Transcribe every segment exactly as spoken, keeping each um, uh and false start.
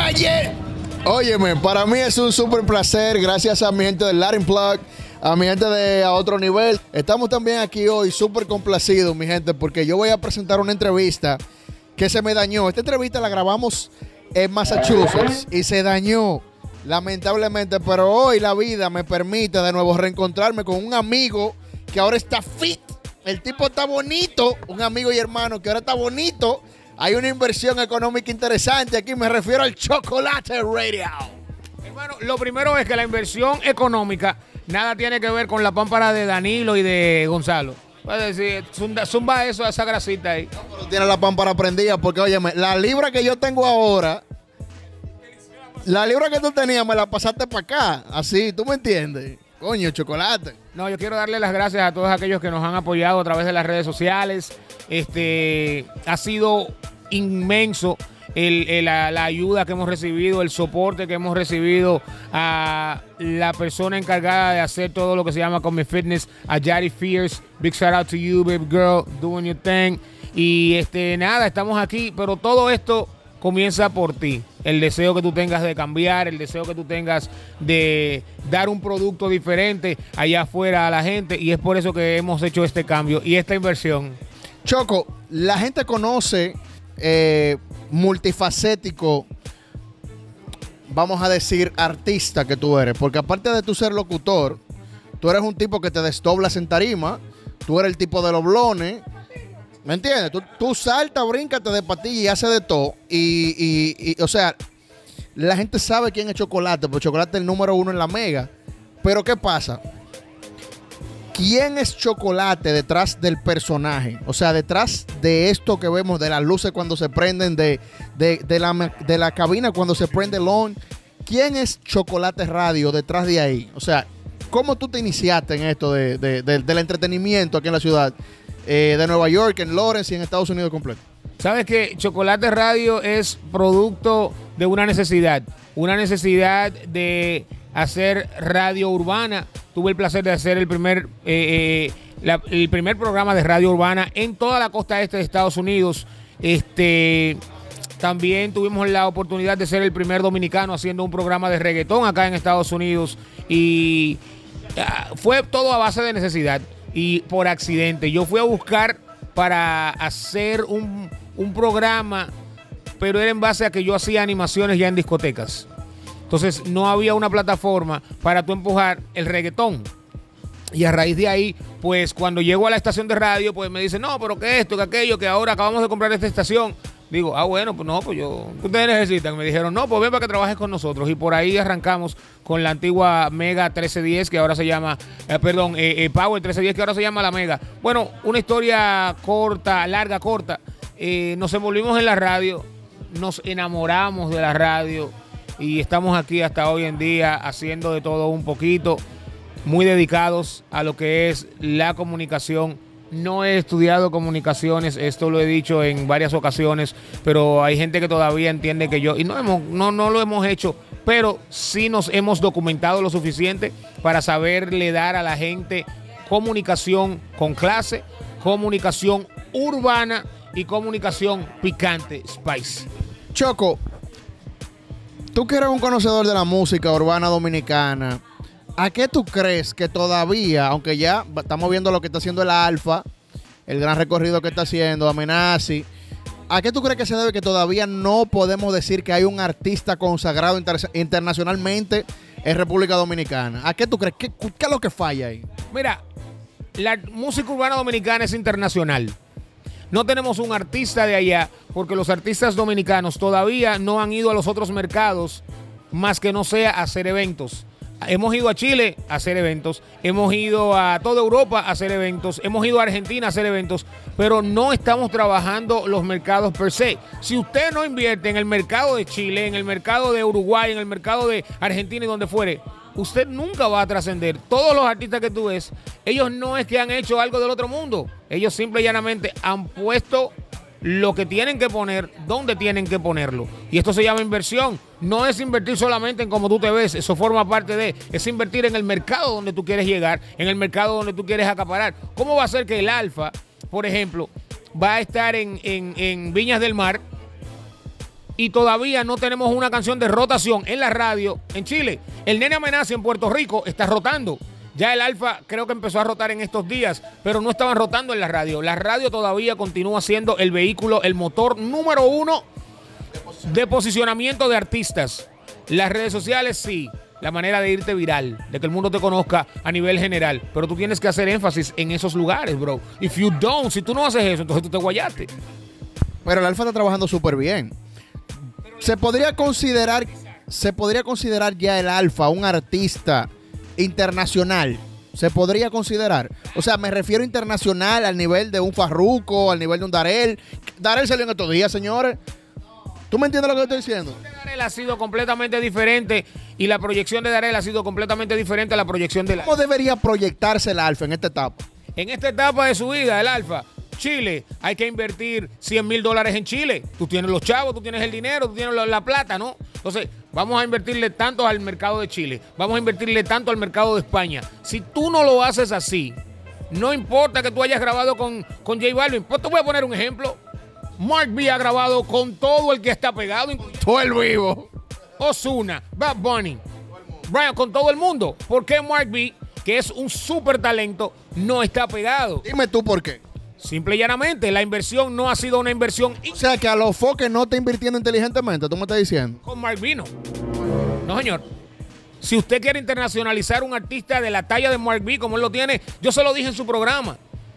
calle. Óyeme, para mí es un súper placer, gracias a mi gente del Latin Plug, a mi gente de A Otro Nivel. Estamos también aquí hoy súper complacidos, mi gente, porque yo voy a presentar una entrevista que se me dañó. Esta entrevista la grabamos en Massachusetts y se dañó, lamentablemente, pero hoy la vida me permite de nuevo reencontrarme con un amigo que ahora está fit. El tipo está bonito, un amigo y hermano que ahora está bonito. Hay una inversión económica interesante aquí, me refiero al Chocolate Radio. Hermano, lo primero es que la inversión económica nada tiene que ver con la pámpara de Danilo y de Gonzalo. Es decir, zumba, zumba eso, esa grasita ahí. No, pero tiene la pámpara prendida porque, óyeme, la libra que yo tengo ahora, la libra que tú tenías me la pasaste para acá, así, ¿tú me entiendes? Coño, Chocolate. No, yo quiero darle las gracias a todos aquellos que nos han apoyado a través de las redes sociales. Este, ha sido inmenso el, el, la, la ayuda que hemos recibido, el soporte que hemos recibido a la persona encargada de hacer todo lo que se llama Come Fitness, a Yari Fierce. Big shout out to you, baby girl, doing your thing. Y este, nada, estamos aquí, pero todo esto comienza por ti. El deseo que tú tengas de cambiar, el deseo que tú tengas de dar un producto diferente allá afuera a la gente, y es por eso que hemos hecho este cambio y esta inversión. Choco, la gente conoce eh, multifacético, vamos a decir, artista que tú eres, porque aparte de tú ser locutor, tú eres un tipo que te desdoblas en tarima, tú eres el tipo de los blones. ¿Me entiendes? Tú, tú saltas, brincas, te de patilla y haces de todo. Y, y, y, o sea, la gente sabe quién es Chocolate, porque Chocolate es el número uno en la Mega. Pero ¿qué pasa? ¿Quién es Chocolate detrás del personaje? O sea, detrás de esto que vemos, de las luces cuando se prenden, de, de, de, la, de la cabina cuando se prende el on. ¿Quién es Chocolate Radio detrás de ahí? O sea, ¿cómo tú te iniciaste en esto de, de, de, del entretenimiento aquí en la ciudad? Eh, de Nueva York, en Lawrence y en Estados Unidos completo. Sabes que Chocolate Radio es producto de una necesidad, una necesidad de hacer radio urbana. Tuve el placer de hacer el primer, eh, eh, la, el primer programa de radio urbana en toda la costa este de Estados Unidos. Este, también tuvimos la oportunidad de ser el primer dominicano haciendo un programa de reggaetón acá en Estados Unidos, y uh, fue todo a base de necesidad. Y por accidente, yo fui a buscar para hacer un, un programa, pero era en base a que yo hacía animaciones ya en discotecas. Entonces no había una plataforma para tú empujar el reggaetón. Y a raíz de ahí, pues cuando llego a la estación de radio, pues me dicen, no, pero que esto, que aquello, que ahora acabamos de comprar esta estación. Digo, ah, bueno, pues no, pues yo, ¿qué ustedes necesitan? Me dijeron, no, pues ven para que trabajes con nosotros. Y por ahí arrancamos con la antigua Mega trece diez, que ahora se llama, eh, perdón, eh, eh, Power trece diez, que ahora se llama la Mega. Bueno, una historia corta, larga, corta. Eh, nos envolvimos en la radio, nos enamoramos de la radio y estamos aquí hasta hoy en día haciendo de todo un poquito, muy dedicados a lo que es la comunicación. No he estudiado comunicaciones, esto lo he dicho en varias ocasiones, pero hay gente que todavía entiende que yo, y no, hemos, no, no lo hemos hecho, pero sí nos hemos documentado lo suficiente para saberle dar a la gente comunicación con clase, comunicación urbana y comunicación picante, spicy. Choco, tú que eres un conocedor de la música urbana dominicana, ¿a qué tú crees que todavía, aunque ya estamos viendo lo que está haciendo el Alfa, el gran recorrido que está haciendo Amenazi, ¿a qué tú crees que se debe que todavía no podemos decir que hay un artista consagrado inter internacionalmente en República Dominicana? ¿A qué tú crees? ¿Qué, qué es lo que falla ahí? Mira, la música urbana dominicana es internacional. No tenemos un artista de allá porque los artistas dominicanos todavía no han ido a los otros mercados más que no sea a hacer eventos. Hemos ido a Chile a hacer eventos, hemos ido a toda Europa a hacer eventos, hemos ido a Argentina a hacer eventos, pero no estamos trabajando los mercados per se. Si usted no invierte en el mercado de Chile, en el mercado de Uruguay, en el mercado de Argentina y donde fuere, usted nunca va a trascender. Todos los artistas que tú ves, ellos no es que han hecho algo del otro mundo, ellos simple y llanamente han puesto lo que tienen que poner, donde tienen que ponerlo. Y esto se llama inversión. No es invertir solamente en cómo tú te ves, eso forma parte de, es invertir en el mercado donde tú quieres llegar, en el mercado donde tú quieres acaparar. ¿Cómo va a ser que el Alfa, por ejemplo, va a estar en, en, en Viñas del Mar y todavía no tenemos una canción de rotación en la radio en Chile. El Nene Amenaza en Puerto Rico está rotando. Ya el Alfa creo que empezó a rotar en estos días, pero no estaban rotando en la radio. La radio todavía continúa siendo el vehículo, el motor número uno de posicionamiento de artistas. Las redes sociales sí, la manera de irte viral, de que el mundo te conozca a nivel general, pero tú tienes que hacer énfasis en esos lugares, bro. If you don't, si tú no haces eso, entonces tú te guayaste. Pero el Alfa está trabajando súper bien. Se podría considerar, se podría considerar ya el Alfa un artista internacional. Se podría considerar. O sea, me refiero internacional al nivel de un Farruko, al nivel de un Darel. Darel salió en estos días, señores. ¿Tú me entiendes lo que estoy diciendo? Darel ha sido completamente diferente y la proyección de Darel ha sido completamente diferente a la proyección del Alfa. ¿Cómo debería proyectarse el Alfa en esta etapa? En esta etapa de su vida, el Alfa, Chile, hay que invertir cien mil dólares en Chile. Tú tienes los chavos, tú tienes el dinero, tú tienes la, la plata, ¿no? Entonces, vamos a invertirle tanto al mercado de Chile, vamos a invertirle tanto al mercado de España. Si tú no lo haces así, no importa que tú hayas grabado con, con J Balvin. Pues te voy a poner un ejemplo. Mark B ha grabado con todo el que está pegado, todo el vivo. Ozuna, Bad Bunny, Brian, con todo el mundo. ¿Por qué Mark B, que es un súper talento, no está pegado? Dime tú por qué. Simple y llanamente, la inversión no ha sido una inversión. O sea, que a los foques no está invirtiendo inteligentemente, tú me estás diciendo. Con Mark B no. No, señor. Si usted quiere internacionalizar un artista de la talla de Mark B, como él lo tiene, yo se lo dije en su programa.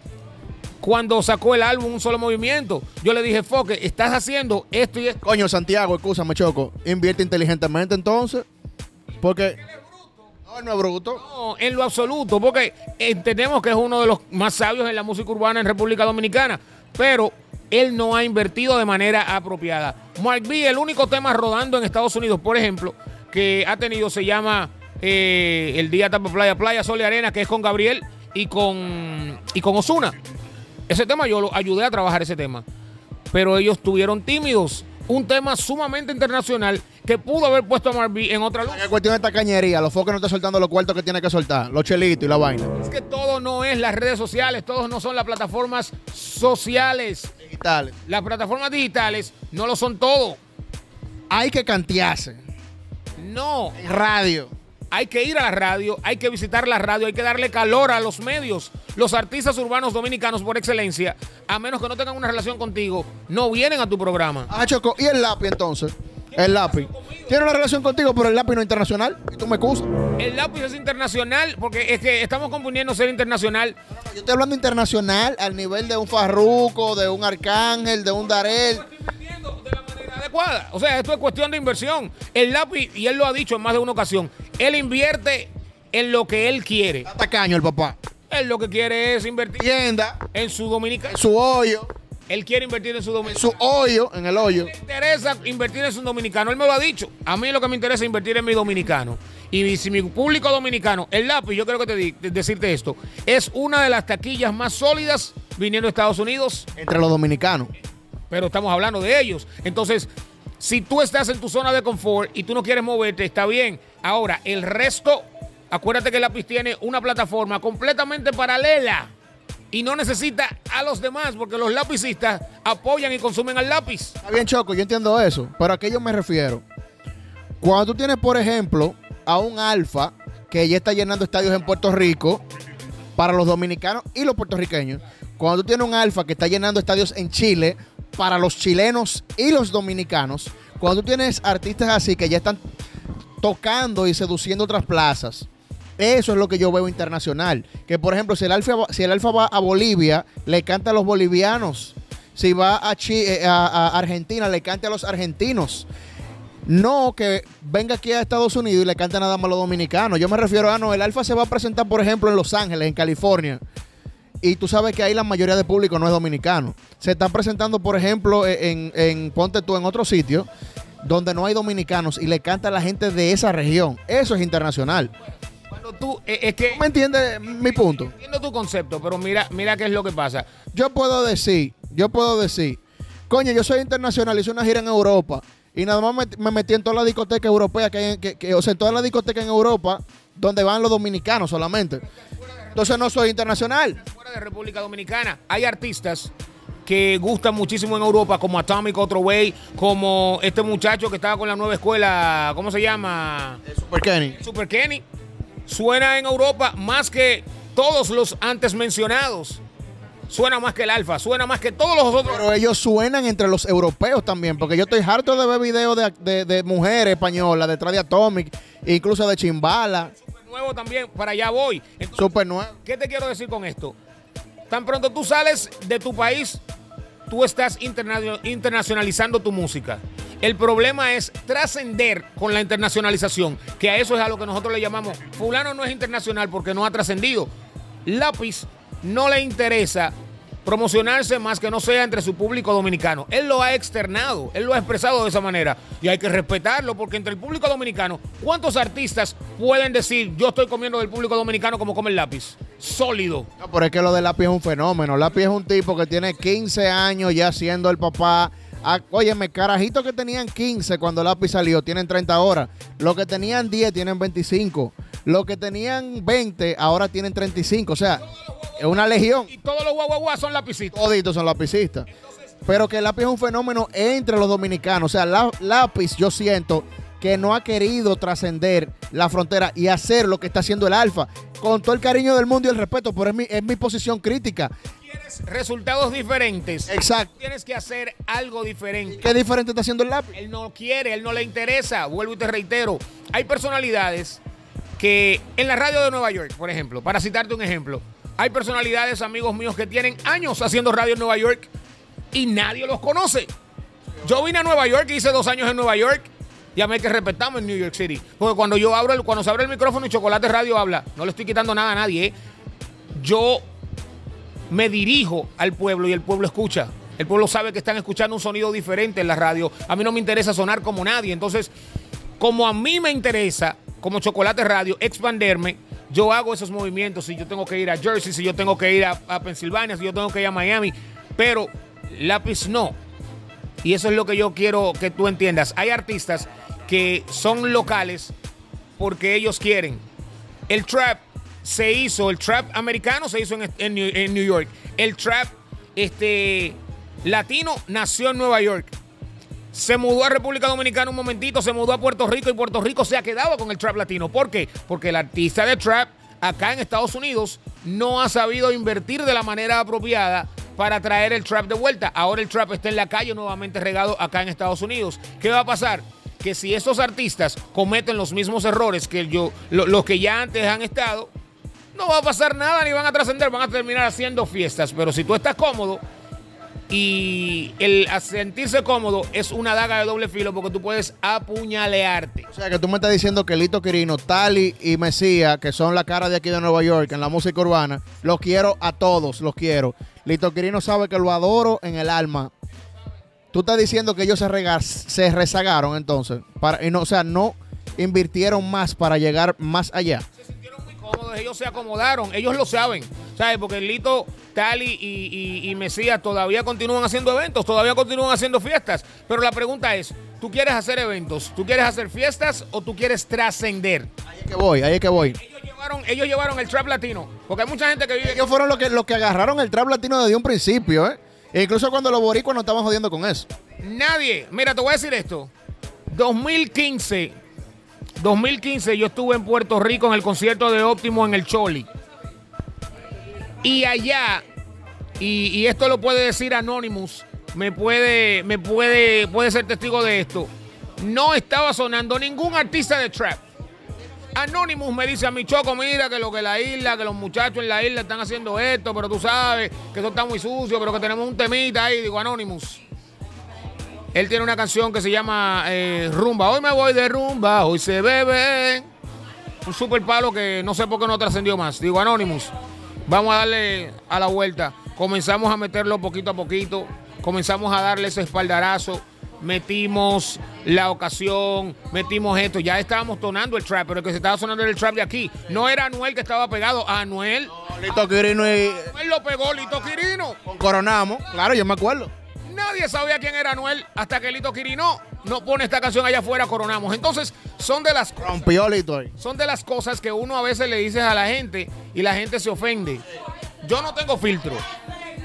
Cuando sacó el álbum Un Solo Movimiento, yo le dije, Foque, estás haciendo esto y esto. Coño, Santiago, escúchame, Choco. Invierte inteligentemente entonces. Porque... No, no es bruto. No, en lo absoluto, porque entendemos que es uno de los más sabios en la música urbana en República Dominicana, pero él no ha invertido de manera apropiada. Mark B, el único tema rodando en Estados Unidos, por ejemplo, que ha tenido se llama eh, El Día Tapa Playa, Playa, Sol y Arena, que es con Gabriel y con, y con Ozuna. Ese tema yo lo ayudé a trabajar ese tema, pero ellos estuvieron tímidos. Un tema sumamente internacional que pudo haber puesto a Mark B en otra luz. Es cuestión de tacañería. Los foques no están soltando los cuartos que tiene que soltar. Los chelitos y la vaina. Es que todo no es las redes sociales. Todos no son las plataformas sociales. Digitales. Las plataformas digitales no lo son todo. Hay que cantearse. No. En radio. Hay que ir a la radio, hay que visitar la radio, hay que darle calor a los medios. Los artistas urbanos dominicanos por excelencia, a menos que no tengan una relación contigo, no vienen a tu programa. Ah, Choco, ¿y el lápiz entonces? El lápiz. Tiene una relación contigo, pero el lápiz no es internacional. ¿Y tú me excusas? El lápiz es internacional, porque es que estamos componiendo ser internacional. Yo estoy hablando internacional al nivel de un Farruko, de un Arcángel, de un Darel. Adecuada. O sea, esto es cuestión de inversión. El lápiz, y él lo ha dicho en más de una ocasión, él invierte en lo que él quiere. Está tacaño el papá. Él lo que quiere es invertir Tienda, en su dominicano. Su hoyo. Él quiere invertir en su dominicano. Su hoyo, en el hoyo. Le interesa invertir en su dominicano. Él me lo ha dicho. A mí lo que me interesa es invertir en mi dominicano. Y si mi público dominicano, el lápiz, yo creo que te di, decirte esto, es una de las taquillas más sólidas viniendo a Estados Unidos. Entre los dominicanos. Pero estamos hablando de ellos. Entonces, si tú estás en tu zona de confort y tú no quieres moverte, está bien. Ahora, el resto, acuérdate que el lápiz tiene una plataforma completamente paralela y no necesita a los demás porque los lapicistas apoyan y consumen al lápiz. Está bien, Choco, yo entiendo eso, pero a qué yo me refiero. Cuando tú tienes, por ejemplo, a un Alfa que ya está llenando estadios en Puerto Rico para los dominicanos y los puertorriqueños, cuando tú tienes un Alfa que está llenando estadios en Chile para los chilenos y los dominicanos, cuando tú tienes artistas así que ya están tocando y seduciendo otras plazas, eso es lo que yo veo internacional. Que por ejemplo, si el Alfa, si el Alfa va a Bolivia, le canta a los bolivianos. Si va a, Chile, a, a Argentina, le canta a los argentinos. No que venga aquí a Estados Unidos y le cante nada más a los dominicanos. Yo me refiero a, no, el Alfa se va a presentar, por ejemplo, en Los Ángeles, en California. Y tú sabes que ahí la mayoría de público no es dominicano. Se están presentando, por ejemplo, en, en ponte tú, en otro sitio donde no hay dominicanos y le canta a la gente de esa región. Eso es internacional. Cuando tú, eh, es que... ¿Tú me entiendes mi punto? Entiendo tu concepto, pero mira, mira qué es lo que pasa. Yo puedo decir, yo puedo decir, coño, yo soy internacional, hice una gira en Europa y nada más me, me metí en todas las discotecas europeas que hay, que, que, o sea, en todas las discotecas en Europa donde van los dominicanos solamente. Entonces no soy internacional. Fuera de República Dominicana hay artistas que gustan muchísimo en Europa, como Atomic Other Way, como este muchacho que estaba con la nueva escuela, ¿cómo se llama? Super Kenny. Super Kenny. Suena en Europa más que todos los antes mencionados. Suena más que el Alfa, suena más que todos los otros. Pero ellos suenan entre los europeos también, porque yo estoy harto de ver videos de, de, de mujeres españolas detrás de Atomic, incluso de Chimbala. Super nuevo también, para allá voy. Entonces, Super nuevo. ¿qué te quiero decir con esto? Tan pronto tú sales de tu país, tú estás interna internacionalizando tu música. El problema es trascender con la internacionalización, que a eso es a lo que nosotros le llamamos, fulano no es internacional porque no ha trascendido. Lápiz no le interesa promocionarse más que no sea entre su público dominicano. Él lo ha externado, él lo ha expresado de esa manera y hay que respetarlo porque entre el público dominicano, ¿cuántos artistas pueden decir yo estoy comiendo del público dominicano como come el Lápiz? Sólido. No, pero es que lo de Lápiz es un fenómeno. Lápiz es un tipo que tiene quince años ya siendo el papá. Ah, óyeme, carajitos que tenían quince cuando Lápiz salió tienen treinta ahora. Los que tenían diez tienen veinticinco. Los que tenían veinte ahora tienen treinta y cinco. O sea, es una legión. Y todos los guaguaguas son lapicistas. Toditos son lapicistas. Pero que el Lápiz es un fenómeno entre los dominicanos. O sea, la, Lápiz yo siento que no ha querido trascender la frontera y hacer lo que está haciendo el Alfa. Con todo el cariño del mundo y el respeto, pero es mi, es mi posición crítica. Tienes resultados diferentes. Exacto. Tienes que hacer algo diferente. ¿Qué diferente está haciendo el Lápiz? Él no quiere, él no le interesa. Vuelvo y te reitero. Hay personalidades que en la radio de Nueva York, por ejemplo, para citarte un ejemplo, hay personalidades, amigos míos, que tienen años haciendo radio en Nueva York y nadie los conoce. Yo vine a Nueva York, hice dos años en Nueva York. Ya me que respetamos en New York City. Porque cuando yo abro, el, cuando se abre el micrófono y Chocolate Radio habla, no le estoy quitando nada a nadie, ¿eh? Yo me dirijo al pueblo y el pueblo escucha. El pueblo sabe que están escuchando un sonido diferente en la radio. A mí no me interesa sonar como nadie. Entonces, como a mí me interesa, como Chocolate Radio, expanderme, yo hago esos movimientos. Si yo tengo que ir a Jersey, si yo tengo que ir a, a Pensilvania, si yo tengo que ir a Miami. Pero Lápiz no. Y eso es lo que yo quiero que tú entiendas. Hay artistas que son locales porque ellos quieren. El trap se hizo, el trap americano se hizo en, en, New, en New York. El trap este, latino nació en Nueva York. Se mudó a República Dominicana un momentito, se mudó a Puerto Rico y Puerto Rico se ha quedado con el trap latino. ¿Por qué? Porque el artista de trap acá en Estados Unidos no ha sabido invertir de la manera apropiada para traer el trap de vuelta. Ahora el trap está en la calle nuevamente regado acá en Estados Unidos. ¿Qué va a pasar? Que si estos artistas cometen los mismos errores que yo, lo, los que ya antes han estado, no va a pasar nada ni van a trascender, van a terminar haciendo fiestas. Pero si tú estás cómodo, y el sentirse cómodo es una daga de doble filo porque tú puedes apuñalearte. O sea, que tú me estás diciendo que Lito Quirino, Tali y Mesías, que son la cara de aquí de Nueva York en la música urbana, los quiero a todos, los quiero. Lito Quirino sabe que lo adoro en el alma. Tú estás diciendo que ellos se, rega se rezagaron entonces, para, y no, o sea, no invirtieron más para llegar más allá. Se sintieron muy cómodos, ellos se acomodaron, ellos lo saben, ¿sabes? Porque Lito, Tali y, y, y Mesías todavía continúan haciendo eventos, todavía continúan haciendo fiestas. Pero la pregunta es, ¿tú quieres hacer eventos? ¿Tú quieres hacer fiestas o tú quieres trascender? Ahí es que voy, ahí es que voy. Ellos llevaron, ellos llevaron el trap latino, porque hay mucha gente que vive... Ellos fueron los que, los que agarraron el trap latino desde un principio, ¿eh? E incluso cuando los boricuas no estaban jodiendo con eso. Nadie, mira, te voy a decir esto. dos mil quince, dos mil quince yo estuve en Puerto Rico en el concierto de Óptimo en el Choli. Y allá, y, y esto lo puede decir Anonymous, me puede, me puede, puede ser testigo de esto. No estaba sonando ningún artista de trap. Anonymous me dice a mi Choco, mira que lo que la isla, que los muchachos en la isla están haciendo esto, pero tú sabes que eso está muy sucio, pero que tenemos un temita ahí. Digo, Anonymous, él tiene una canción que se llama eh, Rumba. Hoy me voy de rumba, hoy se bebe. Un super palo que no sé por qué no trascendió más. Digo, Anonymous, vamos a darle a la vuelta. Comenzamos a meterlo poquito a poquito. Comenzamos a darle ese espaldarazo. Metimos la ocasión, metimos esto. Ya estábamos tonando el trap, pero el que se estaba sonando era el trap de aquí. No era Anuel que estaba pegado. A Anuel. No, Lito Quirino y... Anuel lo pegó, Lito Quirino. Con Coronamos. Claro, yo me acuerdo. Nadie sabía quién era Anuel hasta que Lito Quirino no pone esta canción allá afuera, Coronamos. Entonces, son de las Rompió Lito ahí. Son de las cosas que uno a veces le dices a la gente y la gente se ofende. Yo no tengo filtro.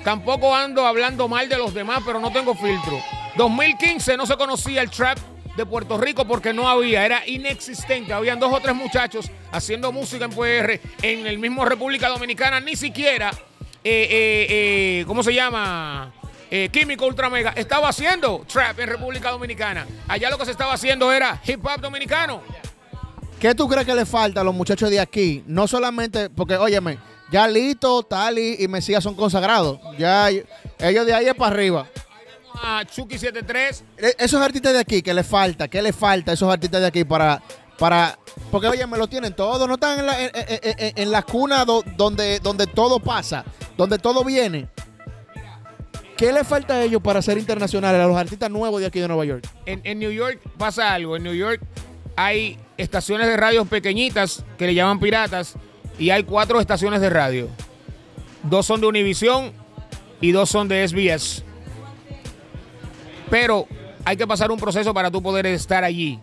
Tampoco ando hablando mal de los demás, pero no tengo filtro. dos mil quince no se conocía el trap de Puerto Rico porque no había, era inexistente. Habían dos o tres muchachos haciendo música en P R, en el mismo República Dominicana, ni siquiera, eh, eh, eh, ¿cómo se llama? Eh, Químico Ultra Mega estaba haciendo trap en República Dominicana. Allá lo que se estaba haciendo era hip hop dominicano. ¿Qué tú crees que le falta a los muchachos de aquí? No solamente, porque, óyeme, ya Lito, Tali y Mesías son consagrados. Ya ellos de ahí es para arriba. A Chucky setenta y tres. Esos artistas de aquí, ¿qué le falta? ¿Qué le falta a esos artistas de aquí para, para porque, oye, me lo tienen todo, no están en la, en, en, en, en la cuna do, donde, donde todo pasa, donde todo viene? ¿Qué le falta a ellos para ser internacionales, a los artistas nuevos de aquí de Nueva York? En, en New York pasa algo. En New York hay estaciones de radio pequeñitas que le llaman piratas y hay cuatro estaciones de radio. Dos son de Univision y dos son de S B S. Pero hay que pasar un proceso para tú poder estar allí.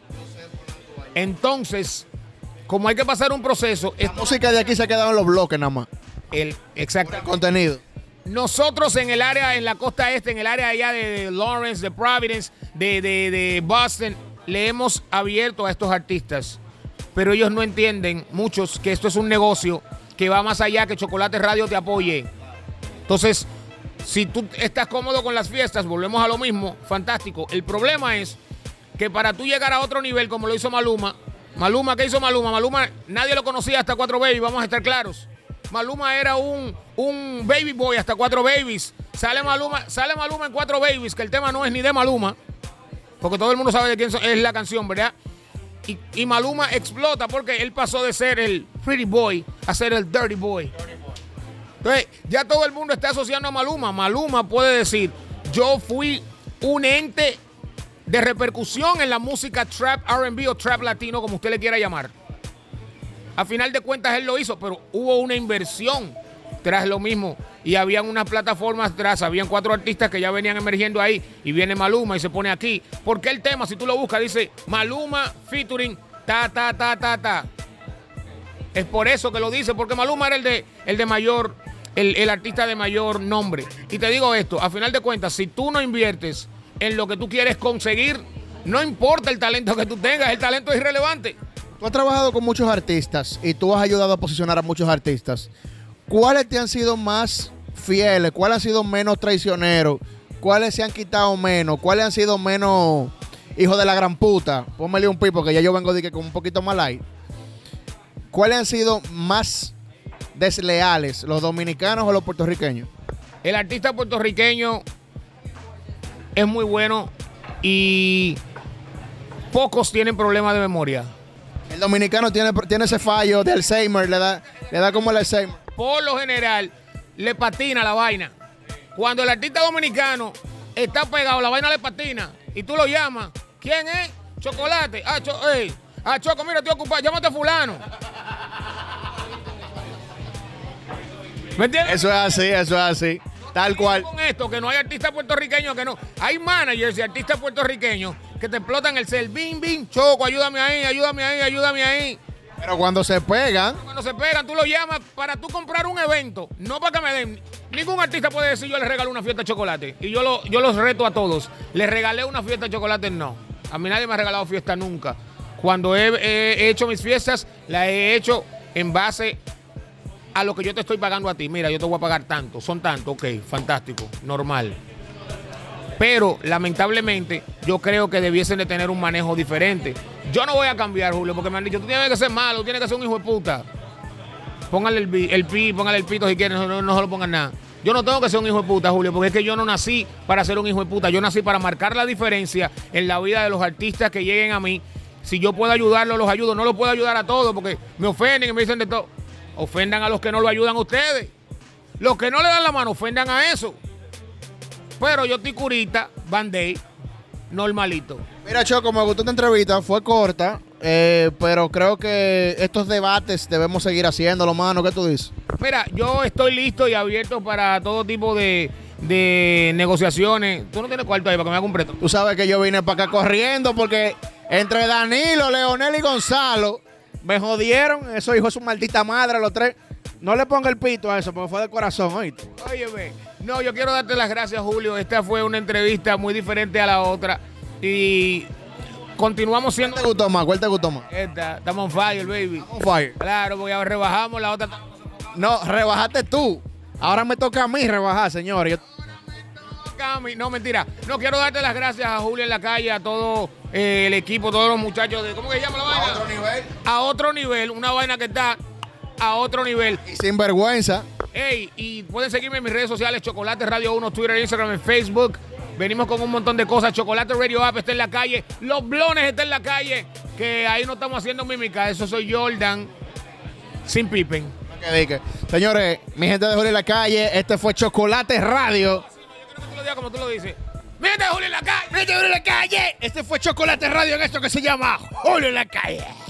Entonces, como hay que pasar un proceso... La música de aquí se ha quedado en los bloques nada más. El, exacto. El contenido. Nosotros en el área, en la costa este, en el área allá de, de Lawrence, de Providence, de, de, de Boston, le hemos abierto a estos artistas. Pero ellos no entienden, muchos, que esto es un negocio que va más allá, que Chocolate Radio te apoye. Entonces... si tú estás cómodo con las fiestas, volvemos a lo mismo, fantástico. El problema es que para tú llegar a otro nivel, como lo hizo Maluma, Maluma, ¿qué hizo Maluma? Maluma, nadie lo conocía hasta Cuatro Babies, vamos a estar claros. Maluma era un, un baby boy hasta Cuatro Babies. Sale Maluma, sale Maluma en Cuatro Babies, que el tema no es ni de Maluma, porque todo el mundo sabe de quién es la canción, ¿verdad? Y, y Maluma explota porque él pasó de ser el pretty boy a ser el dirty boy. Entonces, ya todo el mundo está asociando a Maluma. Maluma puede decir, yo fui un ente de repercusión en la música trap, R and B o trap latino, como usted le quiera llamar. A final de cuentas él lo hizo, pero hubo una inversión tras lo mismo. Y habían unas plataformas tras, habían cuatro artistas que ya venían emergiendo ahí. Y viene Maluma y se pone aquí. Porque el tema, si tú lo buscas, dice Maluma featuring ta, ta, ta, ta, ta. Es por eso que lo dice, porque Maluma era el de, el de mayor... El, el artista de mayor nombre. Y te digo esto, a final de cuentas, si tú no inviertes en lo que tú quieres conseguir, no importa el talento que tú tengas, el talento es irrelevante. Tú has trabajado con muchos artistas y tú has ayudado a posicionar a muchos artistas. ¿Cuáles te han sido más fieles? ¿Cuáles han sido menos traicioneros? ¿Cuáles se han quitado menos? ¿Cuáles han sido menos hijos de la gran puta? Pónmele un pipo que ya yo vengo de que con un poquito más light. ¿Cuáles han sido más desleales, los dominicanos o los puertorriqueños? El artista puertorriqueño es muy bueno y pocos tienen problemas de memoria. El dominicano tiene, tiene ese fallo de Alzheimer, le da, le da como el Alzheimer. Por lo general, le patina la vaina. Cuando el artista dominicano está pegado, la vaina le patina y tú lo llamas. ¿Quién es? Chocolate. Ah, cho hey. ah Choco, mira, estoy ocupado. Llámate a fulano. ¿Me entiendes? Eso es así, eso es así. Tal cual. Con esto, que no hay artistas puertorriqueños que no. Hay managers y artistas puertorriqueños que te explotan el cel. Bing, bing, Choco, ayúdame ahí, ayúdame ahí, ayúdame ahí. Pero cuando se pegan. Cuando se pegan, tú lo llamas para tú comprar un evento. No para que me den. Ningún artista puede decir yo le regalo una fiesta de chocolate. Y yo, lo, yo los reto a todos. Le regalé una fiesta de chocolate, no. A mí nadie me ha regalado fiesta nunca. Cuando he, he hecho mis fiestas, las he hecho en base a lo que yo te estoy pagando a ti. Mira, yo te voy a pagar tanto, son tanto, ok, fantástico, normal. Pero, lamentablemente, yo creo que debiesen de tener un manejo diferente. Yo no voy a cambiar, Julio, porque me han dicho, tú tienes que ser malo, tú tienes que ser un hijo de puta. Póngale el, el pi, póngale el pito si quieren, no, no, no se lo pongan nada. Yo no tengo que ser un hijo de puta, Julio, porque es que yo no nací para ser un hijo de puta. Yo nací para marcar la diferencia en la vida de los artistas que lleguen a mí. Si yo puedo ayudarlos, los ayudo. No los puedo ayudar a todos porque me ofenden y me dicen de todo. Ofendan a los que no lo ayudan a ustedes. Los que no le dan la mano, ofendan a eso. Pero yo estoy curita, Band-Aid, normalito. Mira, Choco, me gustó esta entrevista, fue corta, eh, pero creo que estos debates debemos seguir haciéndolo, mano. ¿Qué tú dices? Mira, yo estoy listo y abierto para todo tipo de, de negociaciones. Tú no tienes cuarto ahí para que me haga un preto. Tú sabes que yo vine para acá corriendo porque entre Danilo, Leonel y Gonzalo me jodieron. Esos hijos de su maldita madre, los tres. No le ponga el pito a eso porque fue de corazón, oíste. Óyeme. No, yo quiero darte las gracias, Julio. Esta fue una entrevista muy diferente a la otra. Y continuamos siendo... ¿Cuál te gustó más? ¿Cuál te gustó más? Esta, estamos on fire, baby. On fire. Claro, porque ya rebajamos la otra. No, rebajaste tú. Ahora me toca a mí rebajar, señores. Yo- No, mentira. No, quiero darte las gracias a Julio en la calle, a todo eh, el equipo, todos los muchachos de... ¿Cómo que se llama la vaina? A otro nivel. A otro nivel. Una vaina que está a otro nivel. Y sin vergüenza. Hey, y pueden seguirme en mis redes sociales, Chocolate Radio uno, Twitter, Instagram, en Facebook. Venimos con un montón de cosas. Chocolate Radio App está en la calle. Los Blones está en la calle. Que ahí no estamos haciendo mímica. Eso soy Jordan. Sin Pippen. Que dije. Señores, mi gente de Julio en la calle, este fue Chocolate Radio. Yo creo que tú lo digas como tú lo dices. ¡Mírate, Julio en la calle! Mi gente de Julio en la calle, este fue Chocolate Radio en esto que se llama Julio en la calle.